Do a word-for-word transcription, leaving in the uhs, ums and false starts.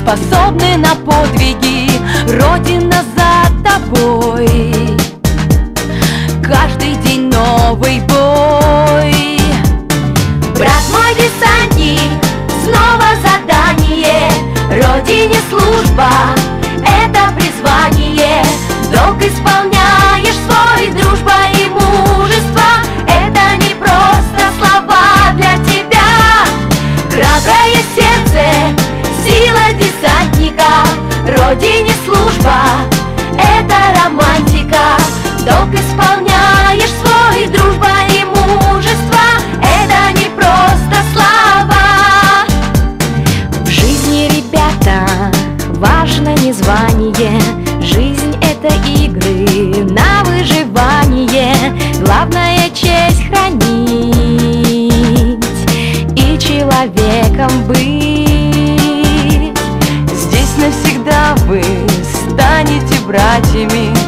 способны на подвиги. Родина за тобой, каждый день новый бой. Брат мой десантник, снова задание. Родине служба — это призвание. Долг исполняешь свой, дружба и мужество — это не просто слова для тебя. Храброе сердце, сила десантника. Родине служба — это романтика. Долг исполняешь свой, дружба и мужество — это не просто слова. В жизни, ребята, важно не звание. Жизнь — это игры на выживание. Главное — честь хранить и человеком быть. Здесь навсегда вы станете братьями.